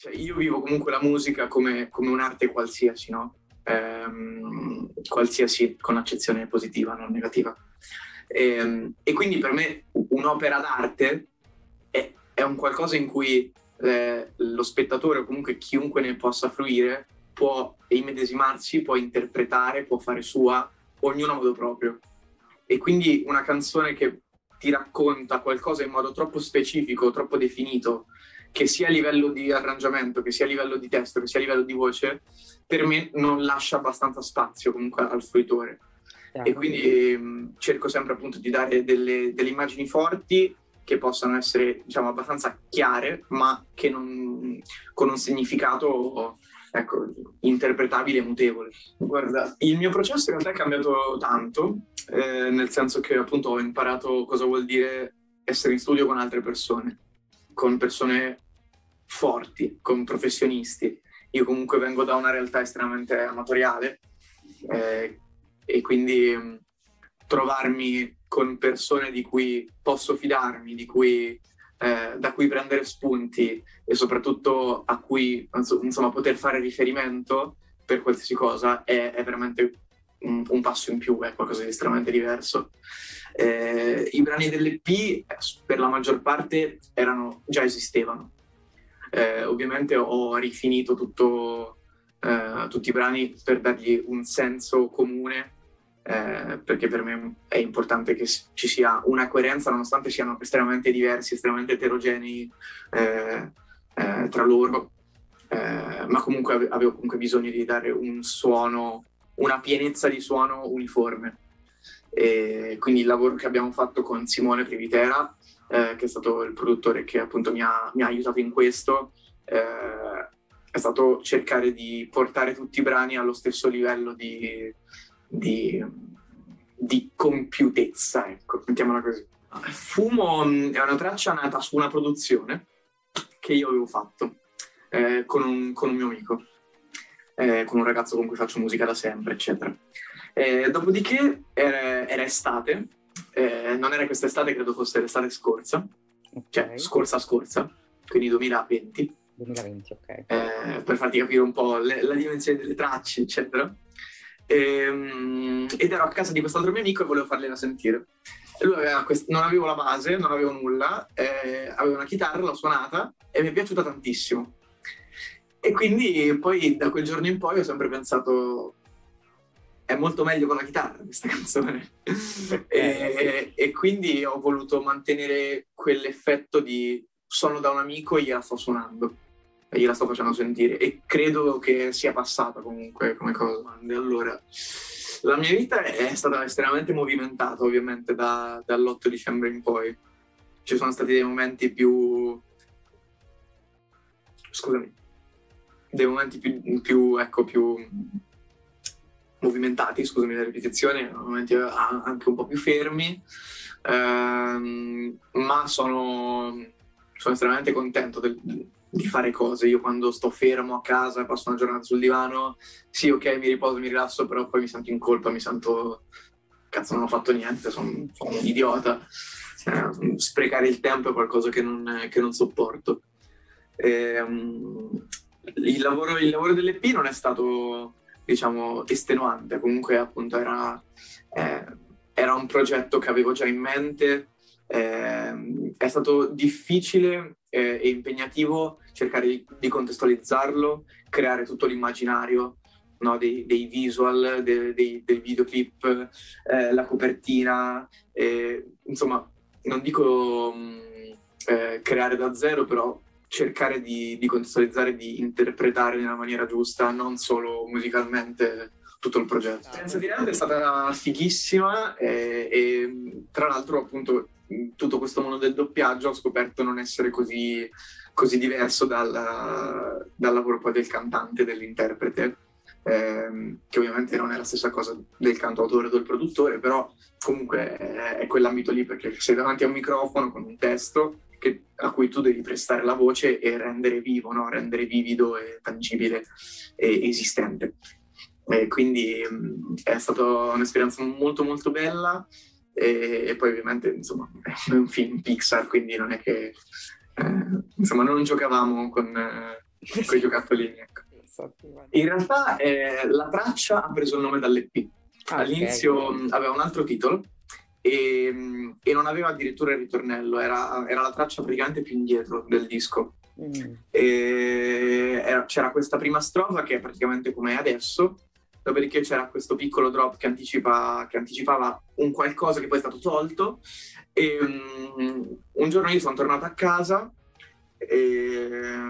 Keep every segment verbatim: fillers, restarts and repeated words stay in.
Cioè, io vivo comunque la musica come, come un'arte qualsiasi, no? Ehm, qualsiasi, con accezione positiva, non negativa. Ehm, e quindi per me un'opera d'arte è, è un qualcosa in cui eh, lo spettatore o comunque chiunque ne possa fruire può immedesimarsi, può interpretare, può fare sua, ognuno a modo proprio. E quindi una canzone che ti racconta qualcosa in modo troppo specifico, troppo definito, che sia a livello di arrangiamento, che sia a livello di testo, che sia a livello di voce, per me non lascia abbastanza spazio comunque al fruitore. E quindi mh, cerco sempre appunto di dare delle, delle immagini forti che possano essere, diciamo, abbastanza chiare, ma che non, con un significato, ecco, interpretabile e mutevole. Guarda, il mio processo in realtà è cambiato tanto, eh, nel senso che appunto ho imparato cosa vuol dire essere in studio con altre persone, con persone forti, con professionisti. Io comunque vengo da una realtà estremamente amatoriale, eh, e quindi mh, trovarmi con persone di cui posso fidarmi, di cui, eh, da cui prendere spunti e soprattutto a cui insomma, poter fare riferimento per qualsiasi cosa è, è veramente un, un passo in più, è qualcosa di estremamente diverso. Eh, I brani dell'E P per la maggior parte erano, già esistevano. Eh, ovviamente ho rifinito tutto, eh, tutti i brani per dargli un senso comune, eh, perché per me è importante che ci sia una coerenza nonostante siano estremamente diversi, estremamente eterogenei eh, eh, tra loro, eh, ma comunque ave- avevo comunque bisogno di dare un suono, una pienezza di suono uniforme. E quindi il lavoro che abbiamo fatto con Simone Privitera, eh, che è stato il produttore che appunto mi ha, mi ha aiutato in questo, eh, è stato cercare di portare tutti i brani allo stesso livello di, di, di compiutezza, ecco, mettiamola così. Fumo mh, è una traccia nata su una produzione che io avevo fatto eh, con, un, con un mio amico, eh, con un ragazzo con cui faccio musica da sempre, eccetera. Eh, dopodiché era, era estate, eh, non era quest'estate, credo fosse l'estate scorsa, Ok. cioè scorsa scorsa, quindi duemilaventi, duemilaventi, ok. eh, per farti capire un po' le, la dimensione delle tracce, eccetera. Ehm, ed ero a casa di quest'altro mio amico e volevo fargliela sentire. E lui aveva quest- non avevo la base, non avevo nulla, eh, avevo una chitarra, l'ho suonata e mi è piaciuta tantissimo. E quindi poi da quel giorno in poi ho sempre pensato è molto meglio con la chitarra questa canzone. e, e quindi ho voluto mantenere quell'effetto di sono da un amico e gliela sto suonando e gliela sto facendo sentire e credo che sia passata comunque come cosa. E allora la mia vita è stata estremamente movimentata ovviamente da, dall'otto dicembre in poi. Ci sono stati dei momenti più scusami dei momenti più, più ecco più movimentati, scusami la ripetizione, momenti anche un po' più fermi, ehm, ma sono, sono estremamente contento del, di fare cose. Io quando sto fermo a casa, passo una giornata sul divano, sì ok mi riposo, mi rilasso, però poi mi sento in colpa, mi sento cazzo non ho fatto niente, sono, sono un idiota. Eh, sprecare il tempo è qualcosa che non, che non sopporto. Ehm, il lavoro, il lavoro dell'E P non è stato diciamo estenuante, comunque appunto era, eh, era un progetto che avevo già in mente, eh, è stato difficile eh, e impegnativo cercare di, di contestualizzarlo, creare tutto l'immaginario, no, dei, dei visual, de, dei, dei videoclip, eh, la copertina, eh, insomma non dico mh, eh, creare da zero, però cercare di, di contestualizzare, di interpretare nella maniera giusta, non solo musicalmente, tutto il progetto. L'esperienza di Rand è stata fighissima e, e tra l'altro appunto tutto questo mondo del doppiaggio ho scoperto non essere così, così diverso dal, dal lavoro poi del cantante, dell'interprete, ehm, che ovviamente non è la stessa cosa del cantautore o del produttore, però comunque è, è quell'ambito lì perché sei davanti a un microfono con un testo che, a cui tu devi prestare la voce e rendere vivo, no? Rendere vivido e tangibile e esistente. E quindi mh, è stata un'esperienza molto molto bella e, e poi ovviamente insomma è un film Pixar, quindi non è che eh, insomma non giocavamo con, eh, con i giocattolini, ecco. In realtà eh, la traccia ha preso il nome dall'E P. Ah, All'inizio ok. mh, aveva un altro titolo e, mh, e non aveva addirittura il ritornello, era, era la traccia praticamente più indietro del disco. Mm. E era- c'era questa prima strofa che è praticamente come è adesso, dopodiché c'era questo piccolo drop che, anticipa, che anticipava un qualcosa che poi è stato tolto. E, mh, un giorno io sono tornato a casa e,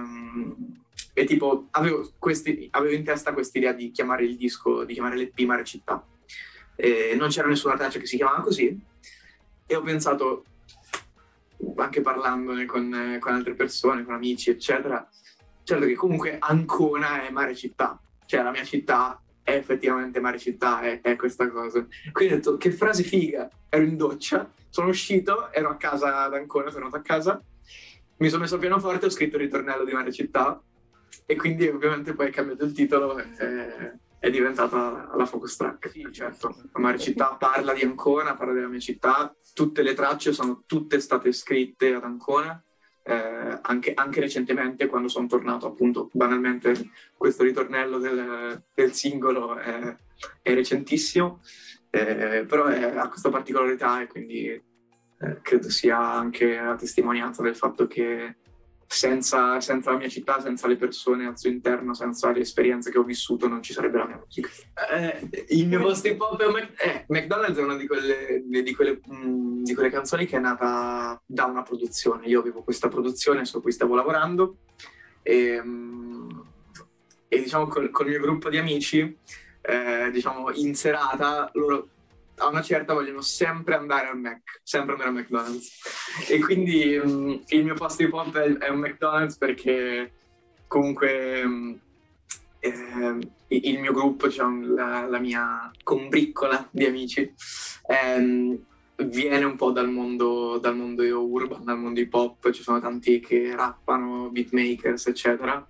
e tipo avevo, questi, avevo in testa quest'idea di chiamare il disco, di chiamare l'E P Mare Città. E non c'era nessuna traccia che si chiamava così e ho pensato, anche parlandone con, con altre persone, con amici eccetera, certo che comunque Ancona è Mare Città, cioè la mia città è effettivamente Mare Città, è, è questa cosa. Quindi ho detto che frase figa, ero in doccia, sono uscito, ero a casa ad Ancona, sono andato a casa, mi sono messo al pianoforte, ho scritto il ritornello di Mare Città e quindi ovviamente poi ho cambiato il titolo e è diventata la focus track. Sì, certo, Mare Città parla di Ancona, parla della mia città, tutte le tracce sono tutte state scritte ad Ancona, eh, anche, anche recentemente quando sono tornato, appunto, banalmente questo ritornello del, del singolo è, è recentissimo, eh, però è, ha questa particolarità e quindi eh, credo sia anche la testimonianza del fatto che senza, senza la mia città, senza le persone al suo interno, senza le esperienze che ho vissuto, non ci sarebbe la mia musica. Eh, il mio posto hip hop è un Mac- eh, McDonald's è una di quelle, di, quelle, mh, di quelle canzoni che è nata da una produzione. Io avevo questa produzione su cui stavo lavorando e, mh, e diciamo col, col mio gruppo di amici, eh, diciamo in serata, loro a una certa vogliono sempre andare al Mac, sempre andare al McDonald's. E quindi mh, il mio posto hip hop è, è un McDonald's perché comunque mh, eh, il mio gruppo, diciamo, la, la mia combriccola di amici, ehm, viene un po' dal mondo, dal mondo urban, dal mondo hip hop, ci sono tanti che rappano, beatmakers, eccetera.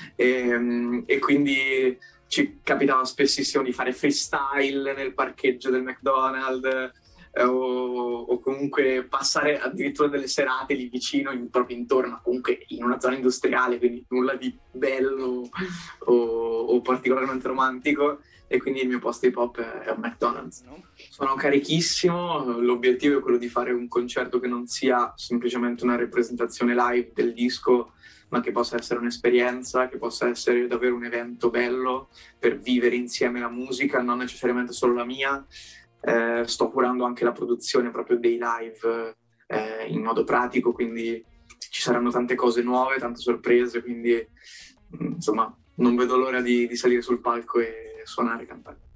E, e quindi ci capitava spessissimo di fare freestyle nel parcheggio del McDonald's eh, o, o comunque passare addirittura delle serate lì vicino, in, proprio intorno, comunque in una zona industriale, quindi nulla di bello o, o particolarmente romantico. E quindi il mio posto hip hop è, è un McDonald's. Sono carichissimo, l'obiettivo è quello di fare un concerto che non sia semplicemente una rappresentazione live del disco, ma che possa essere un'esperienza, che possa essere davvero un evento bello per vivere insieme la musica, non necessariamente solo la mia. Eh, sto curando anche la produzione proprio dei live eh, in modo pratico, quindi ci saranno tante cose nuove, tante sorprese, quindi insomma non vedo l'ora di, di salire sul palco e suonare e cantare.